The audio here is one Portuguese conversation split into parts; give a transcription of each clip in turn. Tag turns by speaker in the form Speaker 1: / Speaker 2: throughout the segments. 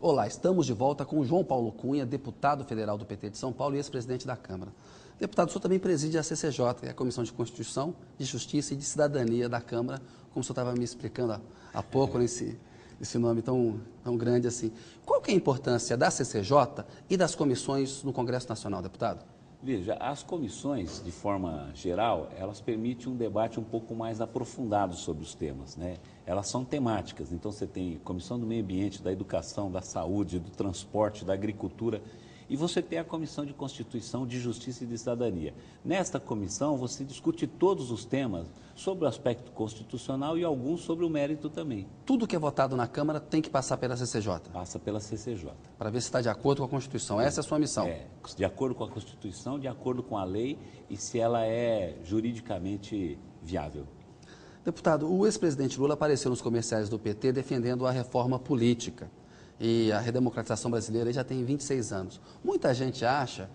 Speaker 1: Olá, estamos de volta com o João Paulo Cunha, deputado federal do PT de São Paulo e ex-presidente da Câmara. Deputado, o senhor também preside a CCJ, que é a Comissão de Constituição, de Justiça e de Cidadania da Câmara, como o senhor estava me explicando há pouco, esse nome tão grande assim. Qual que é a importância da CCJ e das comissões no Congresso Nacional, deputado?
Speaker 2: Veja, as comissões, de forma geral, elas permitem um debate um pouco mais aprofundado sobre os temas, né? Elas são temáticas, então você tem Comissão do Meio Ambiente, da Educação, da Saúde, do Transporte, da Agricultura, e você tem a Comissão de Constituição, de Justiça e de Cidadania. Nesta comissão, você discute todos os temas sobre o aspecto constitucional e alguns sobre o mérito também.
Speaker 1: Tudo que é votado na Câmara tem que passar pela CCJ?
Speaker 2: Passa pela CCJ.
Speaker 1: Para ver se está de acordo com a Constituição. Essa é a sua missão?
Speaker 2: É, de acordo com a Constituição, de acordo com a lei e se ela é juridicamente viável.
Speaker 1: Deputado, o ex-presidente Lula apareceu nos comerciais do PT defendendo a reforma política. E a redemocratização brasileira já tem 26 anos. Muita gente acha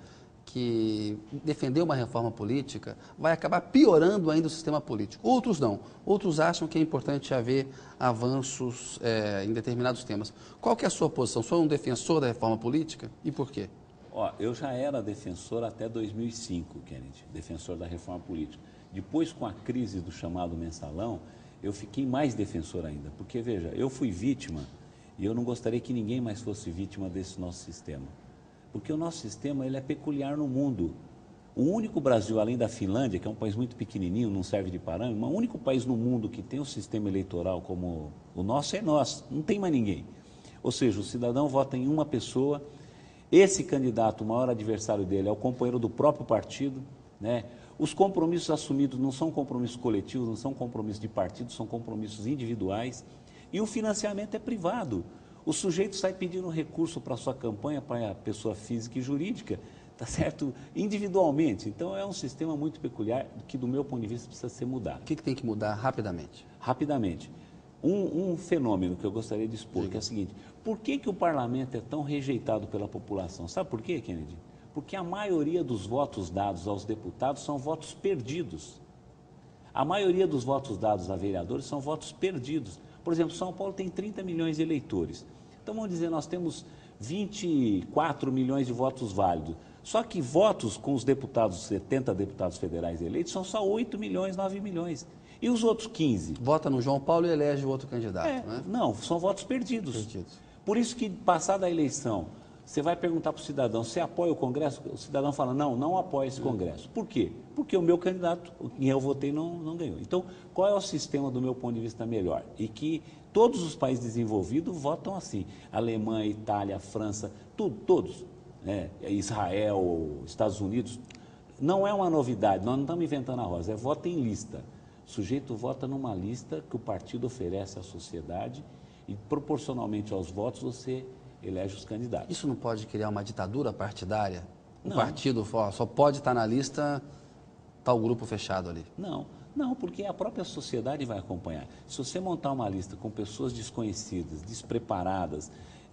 Speaker 1: que defender uma reforma política vai acabar piorando ainda o sistema político. Outros não. Outros acham que é importante haver avanços em determinados temas. Qual que é a sua posição? O senhor é um defensor da reforma política? E por quê?
Speaker 2: Eu já era defensor até 2005, Kennedy, defensor da reforma política. Depois, com a crise do chamado mensalão, eu fiquei mais defensor ainda. Porque, veja, eu fui vítima e eu não gostaria que ninguém mais fosse vítima desse nosso sistema. Porque o nosso sistema ele é peculiar no mundo. O único Brasil, além da Finlândia, que é um país muito pequenininho, não serve de parâmetro, mas o único país no mundo que tem um sistema eleitoral como o nosso é nós, não tem mais ninguém. Ou seja, o cidadão vota em uma pessoa, esse candidato, o maior adversário dele, é o companheiro do próprio partido, né? Os compromissos assumidos não são compromissos coletivos, não são compromissos de partido, são compromissos individuais. E o financiamento é privado. O sujeito sai pedindo recurso para a sua campanha, para a pessoa física e jurídica, tá certo? Individualmente. Então é um sistema muito peculiar que, do meu ponto de vista, precisa ser mudado.
Speaker 1: O que tem que mudar rapidamente?
Speaker 2: Rapidamente. Um fenômeno que eu gostaria de expor, que é o seguinte: por que o parlamento é tão rejeitado pela população? Sabe por quê, Kennedy? Porque a maioria dos votos dados aos deputados são votos perdidos. A maioria dos votos dados a vereadores são votos perdidos. Por exemplo, São Paulo tem 30 milhões de eleitores. Então, vamos dizer, nós temos 24 milhões de votos válidos. Só que votos com os deputados, 70 deputados federais eleitos, são só 8 milhões, 9 milhões. E os outros 15?
Speaker 1: Vota no João Paulo e elege o outro candidato, né?
Speaker 2: Não, são votos perdidos. Por isso que, passada a eleição, você vai perguntar para o cidadão, você apoia o Congresso? O cidadão fala, não apoia esse Congresso. Por quê? Porque o meu candidato, quem eu votei, não ganhou. Então, qual é o sistema, do meu ponto de vista, melhor? E que todos os países desenvolvidos votam assim. Alemanha, Itália, França, todos. Né? Israel, Estados Unidos. Não é uma novidade, nós não estamos inventando a rosa, é voto em lista. O sujeito vota numa lista que o partido oferece à sociedade e, proporcionalmente aos votos, você elege os candidatos.
Speaker 1: Isso não pode criar uma ditadura partidária? O partido só pode estar na lista tal grupo fechado ali?
Speaker 2: Não, porque a própria sociedade vai acompanhar. Se você montar uma lista com pessoas desconhecidas, despreparadas,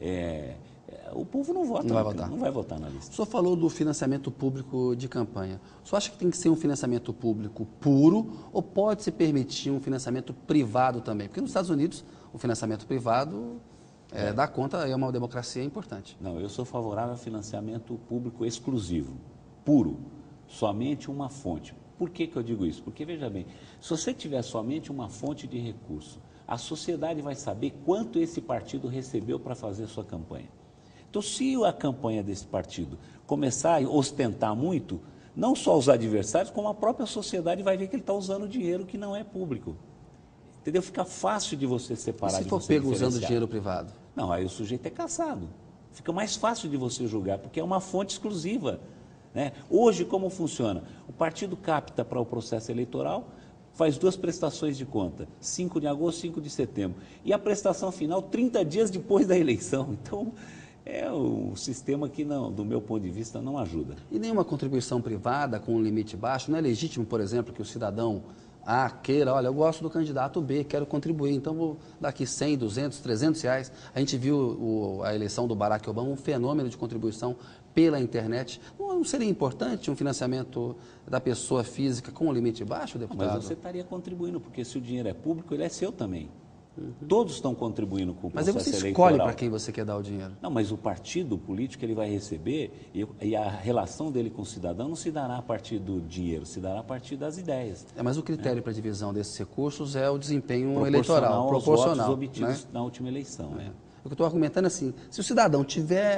Speaker 2: o povo não vota, não vai votar na lista.
Speaker 1: O senhor falou do financiamento público de campanha. O senhor acha que tem que ser um financiamento público puro ou pode-se permitir um financiamento privado também? Porque nos Estados Unidos o financiamento privado dá conta, é uma democracia importante.
Speaker 2: Não, eu sou favorável ao financiamento público exclusivo, puro, somente uma fonte. Por que eu digo isso? Porque, veja bem, se você tiver somente uma fonte de recurso, a sociedade vai saber quanto esse partido recebeu para fazer sua campanha. Então, se a campanha desse partido começar a ostentar muito, não só os adversários, como a própria sociedade vai ver que ele está usando dinheiro que não é público. Entendeu? Fica fácil de você separar.
Speaker 1: E se for pego usando dinheiro privado?
Speaker 2: Não, aí o sujeito é caçado. Fica mais fácil de você julgar, porque é uma fonte exclusiva. Né? Hoje, como funciona? O partido capta para o processo eleitoral, faz 2 prestações de conta, 5 de agosto, 5 de setembro. E a prestação final, 30 dias depois da eleição. Então, é um sistema que, do meu ponto de vista, não ajuda.
Speaker 1: E nenhuma contribuição privada com um limite baixo? Não é legítimo, por exemplo, que o cidadão queira, olha, eu gosto do candidato B, quero contribuir, então vou dar aqui 100, 200, 300 reais. A gente viu a eleição do Barack Obama, um fenômeno de contribuição pela internet. Não seria importante um financiamento da pessoa física com um limite baixo, deputado?
Speaker 2: Mas você estaria contribuindo, porque se o dinheiro é público, ele é seu também. Todos estão contribuindo com o
Speaker 1: Mas aí
Speaker 2: processo
Speaker 1: você
Speaker 2: eleitoral.
Speaker 1: escolhe para quem você quer dar o dinheiro.
Speaker 2: Não, mas o partido político ele vai receber e a relação dele com o cidadão não se dará a partir do dinheiro, se dará a partir das ideias.
Speaker 1: Mas o critério para a divisão desses recursos é o desempenho
Speaker 2: Proporcional
Speaker 1: eleitoral,
Speaker 2: aos
Speaker 1: proporcional.
Speaker 2: votos obtidos
Speaker 1: Né?
Speaker 2: na última eleição.
Speaker 1: O que eu estou argumentando é assim, se o cidadão tiver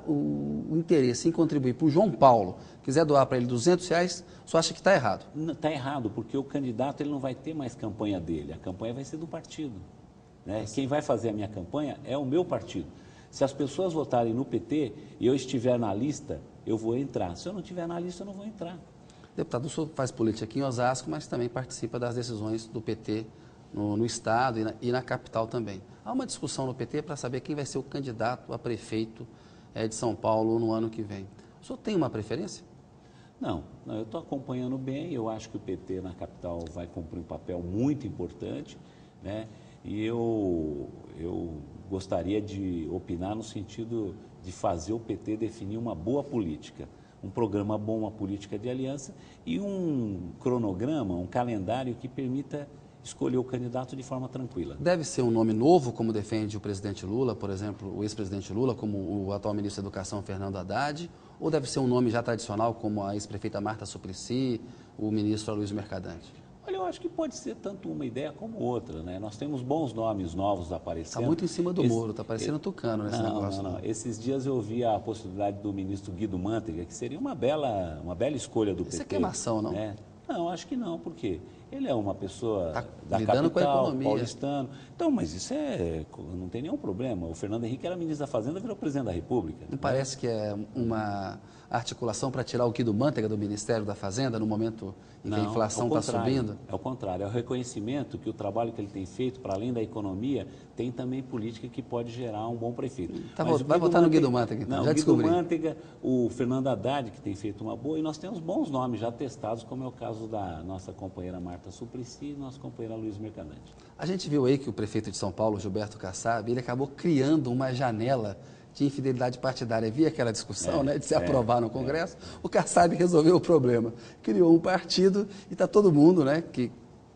Speaker 1: o interesse em contribuir para o João Paulo, quiser doar para ele R$200, você acha que está errado?
Speaker 2: Está errado, porque o candidato ele não vai ter mais campanha dele, a campanha vai ser do partido. Né? Quem vai fazer a minha campanha é o meu partido. Se as pessoas votarem no PT e eu estiver na lista, eu vou entrar. Se eu não estiver na lista, eu não vou entrar.
Speaker 1: Deputado, o senhor faz política aqui em Osasco, mas também participa das decisões do PT no Estado e na capital também. Há uma discussão no PT para saber quem vai ser o candidato a prefeito de São Paulo no ano que vem. O senhor tem uma preferência?
Speaker 2: Não, eu estou acompanhando bem, eu acho que o PT na capital vai cumprir um papel muito importante, né? E eu gostaria de opinar no sentido de fazer o PT definir uma boa política, um programa bom, uma política de aliança e um cronograma, um calendário que permita escolher o candidato de forma tranquila.
Speaker 1: Deve ser um nome novo, como defende o presidente Lula, por exemplo, o ex-presidente Lula, como o atual ministro da Educação, Fernando Haddad, ou deve ser um nome já tradicional, como a ex-prefeita Marta Suplicy, o ministro Aloysio Mercadante?
Speaker 2: Olha, eu acho que pode ser tanto uma ideia como outra, né? Nós temos bons nomes novos aparecendo.
Speaker 1: Está muito em cima do muro, está parecendo tucano nesse negócio.
Speaker 2: Não. Esses dias eu vi a possibilidade do ministro Guido Mantega, que seria uma bela escolha do PT.
Speaker 1: Isso é queimação, não?
Speaker 2: Né? Não, acho que não, porque ele é uma pessoa da
Speaker 1: lidando
Speaker 2: capital,
Speaker 1: com a economia.
Speaker 2: paulistano. Então, mas isso não tem nenhum problema. O Fernando Henrique era ministro da Fazenda, virou presidente da República.
Speaker 1: Não parece que é uma articulação para tirar o Guido Mantega do Ministério da Fazenda no momento em que a inflação está subindo?
Speaker 2: É o contrário, é o reconhecimento que o trabalho que ele tem feito, para além da economia, tem também política que pode gerar um bom prefeito.
Speaker 1: Vai votar no Guido Mantega, então, já descobri.
Speaker 2: O Guido Mantega, o Fernando Haddad, que tem feito uma boa, e nós temos bons nomes já testados, como é o caso da nossa companheira Marta Suplicy e nossa companheira Aloysio Mercadante.
Speaker 1: A gente viu aí que o prefeito de São Paulo, Gilberto Kassab, ele acabou criando uma janela de infidelidade partidária. Havia aquela discussão de se aprovar no Congresso. O Kassab resolveu o problema. Criou um partido e está todo mundo que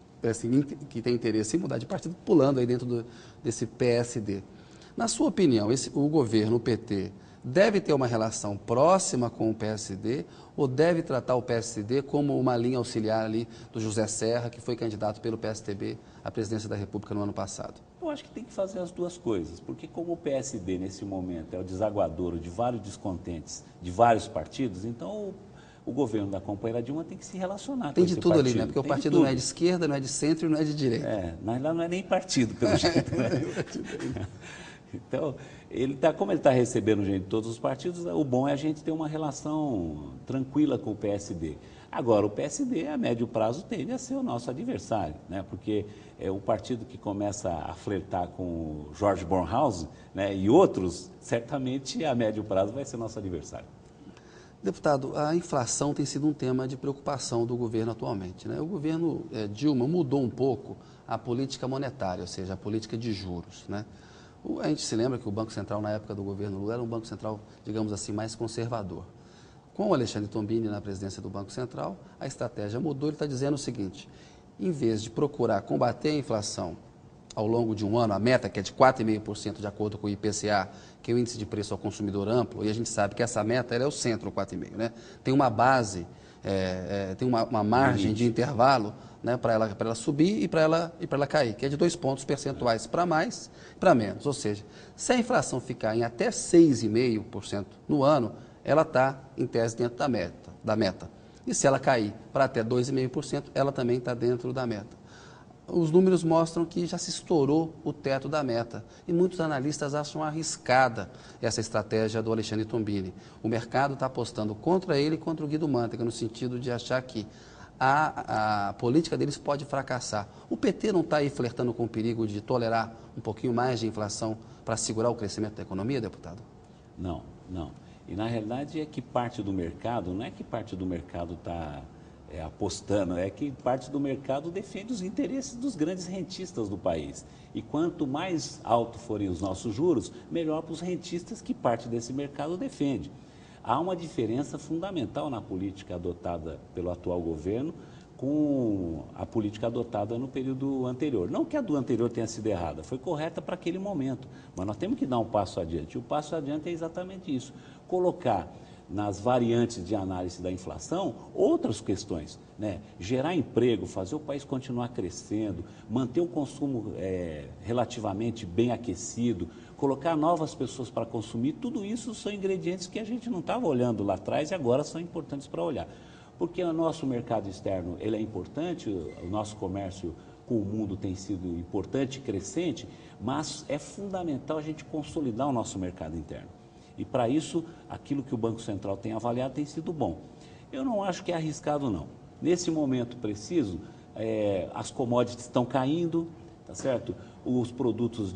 Speaker 1: tem interesse em mudar de partido pulando aí dentro desse PSD. Na sua opinião, o governo, o PT, deve ter uma relação próxima com o PSD ou deve tratar o PSD como uma linha auxiliar ali do José Serra, que foi candidato pelo PSTB à presidência da República no ano passado?
Speaker 2: Eu acho que tem que fazer as duas coisas, porque como o PSD nesse momento é o desaguadouro de vários descontentes de vários partidos, então o governo da companheira Dilma tem que se relacionar com esse partido. Tem de tudo ali, né?
Speaker 1: Porque o partido não é de esquerda, não é de centro e não é de direita.
Speaker 2: Na verdade não é nem partido, pelo jeito, né? Então, como ele está recebendo gente de todos os partidos, o bom é a gente ter uma relação tranquila com o PSD. Agora, o PSD, a médio prazo, tende a ser o nosso adversário, né? Porque é o partido que começa a flertar com o Jorge Bornhausen, né? E outros, certamente, a médio prazo vai ser nosso adversário.
Speaker 1: Deputado, a inflação tem sido um tema de preocupação do governo atualmente, né? O governo Dilma mudou um pouco a política monetária, ou seja, a política de juros, né? A gente se lembra que o Banco Central, na época do governo Lula, era um Banco Central, digamos assim, mais conservador. Com o Alexandre Tombini na presidência do Banco Central, a estratégia mudou. Ele está dizendo o seguinte: em vez de procurar combater a inflação ao longo de um ano, a meta que é de 4,5% de acordo com o IPCA, que é o índice de preço ao consumidor amplo, e a gente sabe que essa meta é o centro, 4,5%, né? Tem uma base, tem uma margem de intervalo, né, para ela subir e para ela cair, que é de 2 pontos percentuais para mais e para menos. Ou seja, se a inflação ficar em até 6,5% no ano, ela está, em tese, dentro da meta. E se ela cair para até 2,5%, ela também está dentro da meta. Os números mostram que já se estourou o teto da meta. E muitos analistas acham arriscada essa estratégia do Alexandre Tombini. O mercado está apostando contra ele e contra o Guido Mantega, no sentido de achar que a política deles pode fracassar. O PT não está aí flertando com o perigo de tolerar um pouquinho mais de inflação para segurar o crescimento da economia, deputado?
Speaker 2: Não. E, na realidade, é que parte do mercado, não é que parte do mercado está apostando, é que parte do mercado defende os interesses dos grandes rentistas do país. E quanto mais alto forem os nossos juros, melhor para os rentistas que parte desse mercado defende. Há uma diferença fundamental na política adotada pelo atual governo com a política adotada no período anterior. Não que a do anterior tenha sido errada, foi correta para aquele momento, mas nós temos que dar um passo adiante. E o passo adiante é exatamente isso, colocar nas variantes de análise da inflação outras questões, né? Gerar emprego, fazer o país continuar crescendo, manter o consumo relativamente bem aquecido, colocar novas pessoas para consumir, tudo isso são ingredientes que a gente não estava olhando lá atrás e agora são importantes para olhar. Porque o nosso mercado externo ele é importante, o nosso comércio com o mundo tem sido importante e crescente, mas é fundamental a gente consolidar o nosso mercado interno. E para isso, aquilo que o Banco Central tem avaliado tem sido bom. Eu não acho que é arriscado, não. Nesse momento preciso, as commodities estão caindo, tá certo? Os produtos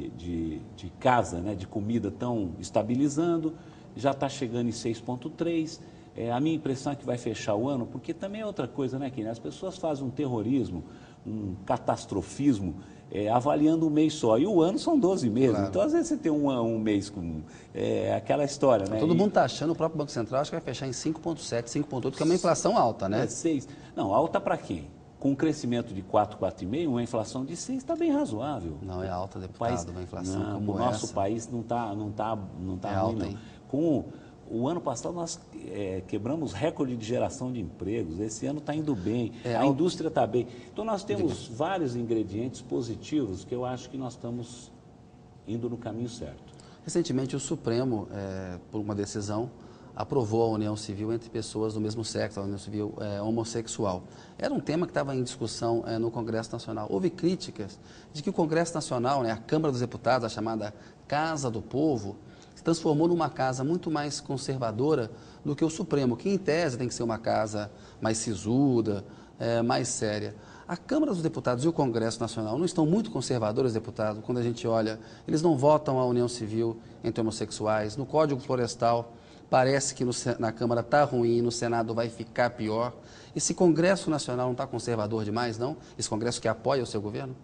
Speaker 2: de casa, né, de comida estão estabilizando, já está chegando em 6,3. A minha impressão é que vai fechar o ano, porque também é outra coisa, né, Kine? As pessoas fazem um terrorismo, um catastrofismo, avaliando um mês só. E o ano são 12 meses. Claro. Então, às vezes, você tem um mês com aquela história, né?
Speaker 1: Todo mundo está achando, o próprio Banco Central acho que vai fechar em 5,7, 5,8, que é uma inflação alta, né?
Speaker 2: 6. Não, alta para quem? Com um crescimento de 4, 4,5, uma inflação de 6 está bem razoável.
Speaker 1: Não, é alta, deputado, uma inflação
Speaker 2: não,
Speaker 1: como
Speaker 2: o nosso país não tá ruim,
Speaker 1: alta,
Speaker 2: não.
Speaker 1: Hein?
Speaker 2: Com o ano passado nós quebramos recorde de geração de empregos, esse ano está indo bem, a indústria está bem. Então nós temos vários ingredientes positivos que eu acho que nós estamos indo no caminho certo.
Speaker 1: Recentemente o Supremo, por uma decisão, aprovou a união civil entre pessoas do mesmo sexo, a união civil homossexual. Era um tema que estava em discussão no Congresso Nacional. Houve críticas de que o Congresso Nacional, né, a Câmara dos Deputados, a chamada Casa do Povo, se transformou numa casa muito mais conservadora do que o Supremo, que em tese tem que ser uma casa mais sisuda, mais séria. A Câmara dos Deputados e o Congresso Nacional não estão muito conservadores, deputado, quando a gente olha, eles não votam a união civil entre homossexuais, no Código Florestal parece que na Câmara está ruim, no Senado vai ficar pior. Esse Congresso Nacional não está conservador demais, não? Esse Congresso que apoia o seu governo?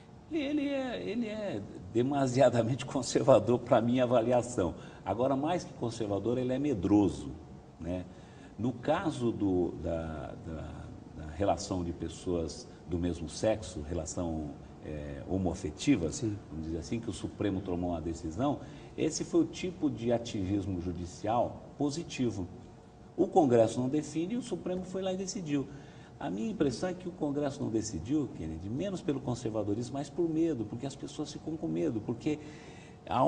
Speaker 2: Ele é demasiadamente conservador para a minha avaliação. Agora, mais que conservador, ele é medroso, né? No caso da relação de pessoas do mesmo sexo, relação homoafetiva, vamos dizer assim, que o Supremo tomou uma decisão, esse foi o tipo de ativismo judicial positivo. O Congresso não define e o Supremo foi lá e decidiu. A minha impressão é que o Congresso não decidiu, Kennedy, menos pelo conservadorismo, mas por medo, porque as pessoas ficam com medo, porque há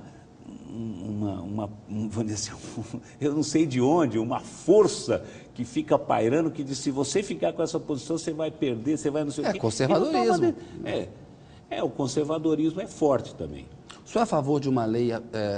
Speaker 2: vamos dizer assim, eu não sei de onde, uma força que fica pairando, que diz, se você ficar com essa posição, você vai perder, você vai não sei o quê.
Speaker 1: Conservadorismo.
Speaker 2: O conservadorismo é forte também.
Speaker 1: O senhor é a favor de uma lei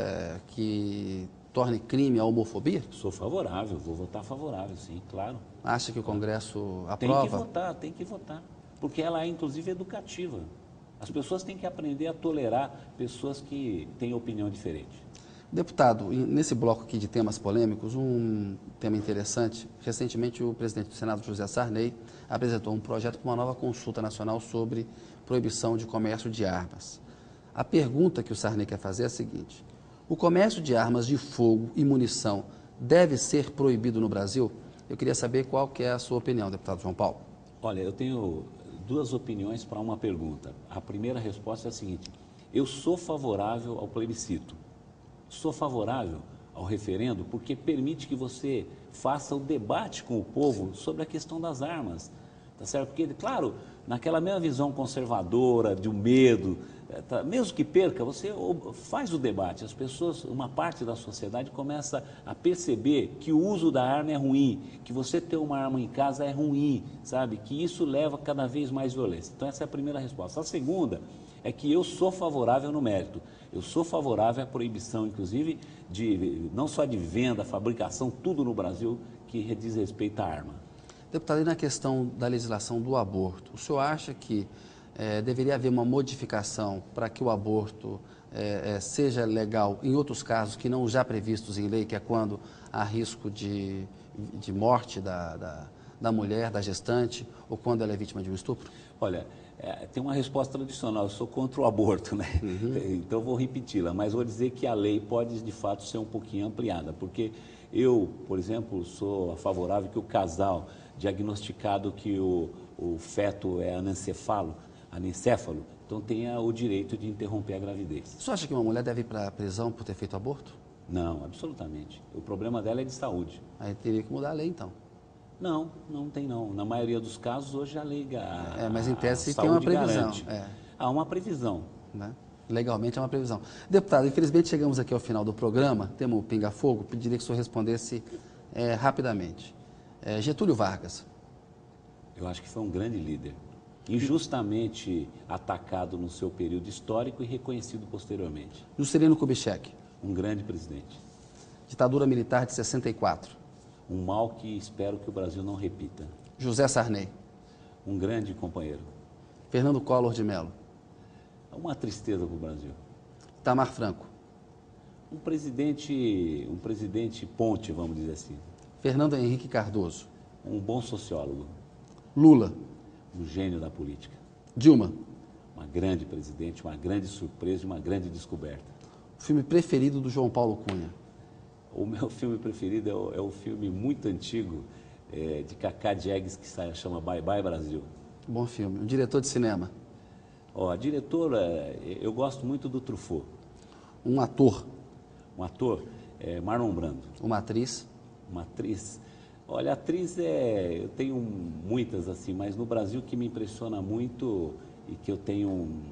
Speaker 1: que torne crime a homofobia?
Speaker 2: Sou favorável, vou votar favorável, sim, claro.
Speaker 1: Acha que o Congresso aprova?
Speaker 2: Tem que votar, porque ela é inclusive educativa. As pessoas têm que aprender a tolerar pessoas que têm opinião diferente.
Speaker 1: Deputado, nesse bloco aqui de temas polêmicos, um tema interessante, recentemente o presidente do Senado, José Sarney, apresentou um projeto para uma nova consulta nacional sobre proibição de comércio de armas. A pergunta que o Sarney quer fazer é a seguinte: o comércio de armas de fogo e munição deve ser proibido no Brasil? Eu queria saber qual que é a sua opinião, deputado João Paulo.
Speaker 2: Olha, eu tenho duas opiniões para uma pergunta. A primeira resposta é a seguinte: eu sou favorável ao plebiscito, sou favorável ao referendo porque permite que você faça o debate com o povo sobre a questão das armas, tá certo? Porque, claro, naquela mesma visão conservadora, de um medo, mesmo que perca, você faz o debate. As pessoas, uma parte da sociedade começa a perceber que o uso da arma é ruim, que você ter uma arma em casa é ruim, sabe? Que isso leva cada vez mais violência. Então essa é a primeira resposta. A segunda é que eu sou favorável no mérito. Eu sou favorável à proibição, inclusive, não só de venda, fabricação, tudo no Brasil que diz respeito à arma.
Speaker 1: Deputado, e na questão da legislação do aborto, o senhor acha que deveria haver uma modificação para que o aborto seja legal em outros casos que não já previstos em lei, que é quando há risco de morte da mulher, da gestante, ou quando ela é vítima de um estupro?
Speaker 2: Olha, tem uma resposta tradicional, eu sou contra o aborto, né? Então vou repeti-la, mas vou dizer que a lei pode de fato ser um pouquinho ampliada, porque eu, por exemplo, sou favorável que o casal diagnosticado que o feto é anencéfalo, então tem o direito de interromper a gravidez.
Speaker 1: Você acha que uma mulher deve ir para a prisão por ter feito aborto?
Speaker 2: Não, absolutamente. O problema dela é de saúde.
Speaker 1: Aí teria que mudar a lei, então.
Speaker 2: Não, não tem não. Na maioria dos casos, hoje a lei
Speaker 1: mas em tese
Speaker 2: a
Speaker 1: tem uma
Speaker 2: saúde
Speaker 1: previsão.
Speaker 2: garante. Há uma previsão.
Speaker 1: Né? Legalmente é uma previsão. Deputado, infelizmente chegamos aqui ao final do programa, temos o pinga-fogo, pediria que o senhor respondesse rapidamente. Getúlio Vargas.
Speaker 2: Eu acho que foi um grande líder, injustamente atacado no seu período histórico e reconhecido posteriormente.
Speaker 1: Juscelino Kubitschek.
Speaker 2: Um grande presidente.
Speaker 1: Ditadura militar de 64.
Speaker 2: Um mal que espero que o Brasil não repita.
Speaker 1: José Sarney.
Speaker 2: Um grande companheiro.
Speaker 1: Fernando Collor de Mello.
Speaker 2: Uma tristeza para o Brasil.
Speaker 1: Itamar Franco.
Speaker 2: Um presidente ponte, vamos dizer assim.
Speaker 1: Fernando Henrique Cardoso.
Speaker 2: Um bom sociólogo.
Speaker 1: Lula.
Speaker 2: Um gênio da política.
Speaker 1: Dilma.
Speaker 2: Uma grande presidente, uma grande surpresa e uma grande descoberta.
Speaker 1: O filme preferido do João Paulo Cunha.
Speaker 2: O meu filme preferido é o filme muito antigo de Cacá Diegues, que chama Bye Bye Brasil.
Speaker 1: Bom filme. Um diretor de cinema.
Speaker 2: A diretora, eu gosto muito do Truffaut.
Speaker 1: Um ator.
Speaker 2: Um ator, Marlon Brando.
Speaker 1: Uma atriz.
Speaker 2: Uma atriz. Olha, atriz eu tenho muitas assim, mas no Brasil que me impressiona muito e que eu tenho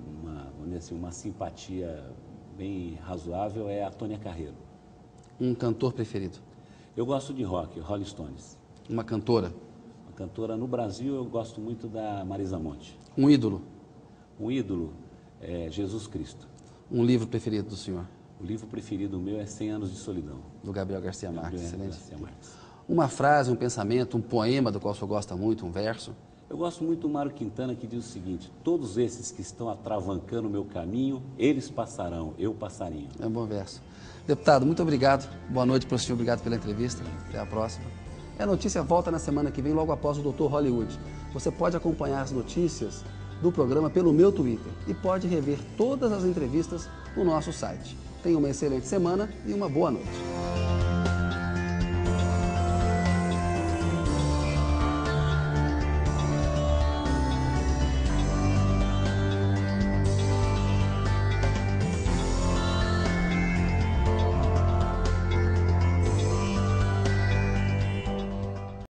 Speaker 2: uma simpatia bem razoável é a Tônia Carreiro.
Speaker 1: Um cantor preferido.
Speaker 2: Eu gosto de rock, Rolling Stones.
Speaker 1: Uma cantora.
Speaker 2: Uma cantora no Brasil eu gosto muito da Marisa Monte.
Speaker 1: Um ídolo.
Speaker 2: Um ídolo é Jesus Cristo.
Speaker 1: Um livro preferido do senhor.
Speaker 2: O livro preferido meu é 100 Anos de Solidão.
Speaker 1: Do Gabriel Garcia Marques. Excelente.
Speaker 2: Garcia Marques.
Speaker 1: Uma frase, um pensamento, um poema do qual o senhor gosta muito, um verso.
Speaker 2: Eu gosto muito do Mário Quintana, que diz o seguinte: todos esses que estão atravancando o meu caminho, eles passarão, eu passarinho.
Speaker 1: É um bom verso. Deputado, muito obrigado. Boa noite para o senhor, obrigado pela entrevista. Até a próxima. E a notícia volta na semana que vem, logo após o Dr. Hollywood. Você pode acompanhar as notícias do programa pelo meu Twitter e pode rever todas as entrevistas no nosso site. Tenha uma excelente semana e uma boa noite.